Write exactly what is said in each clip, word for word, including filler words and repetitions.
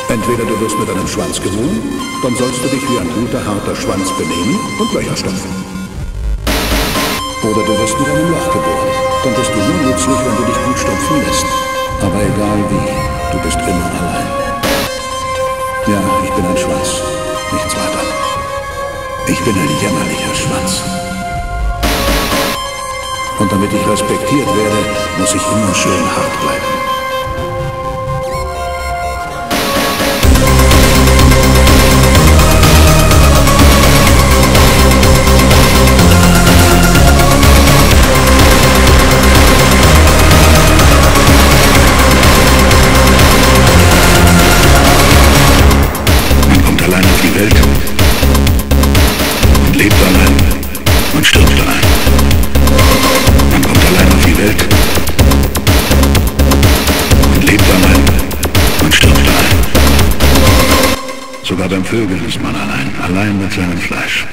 Entweder du wirst mit einem Schwanz geboren, dann sollst du dich wie ein guter, harter Schwanz benehmen und Löcher stopfen. Oder du wirst mit einem Loch geboren, dann bist du nur nützlich, wenn du dich gut stopfen lässt. Aber egal wie, du bist immer allein. Ja, ich bin ein Schwanz, nichts weiter. Ich bin ein jämmerlicher Schwanz. Und damit ich respektiert werde, muss ich immer schön hart bleiben. Man kommt allein auf die Welt und lebt allein und stirbt allein. Man kommt allein auf die Welt und lebt allein und stirbt allein. Sogar beim Vögeln ist man allein, allein mit seinem Fleisch.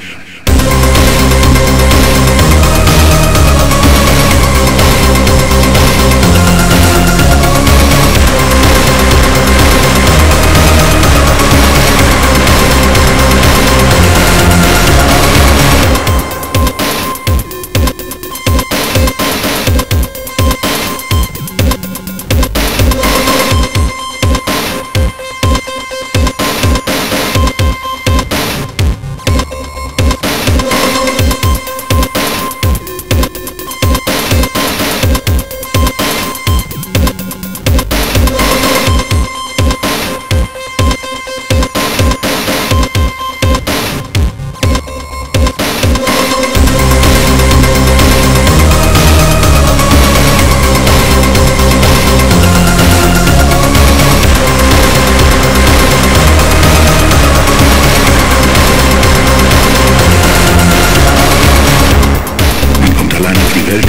Welt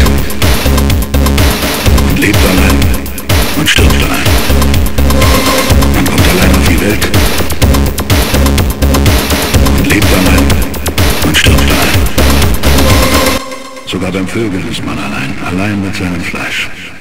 und lebt allein und stirbt allein. Man kommt allein auf die Welt und lebt allein und stirbt allein. Sogar beim Vögeln ist man allein, allein mit seinem Fleisch.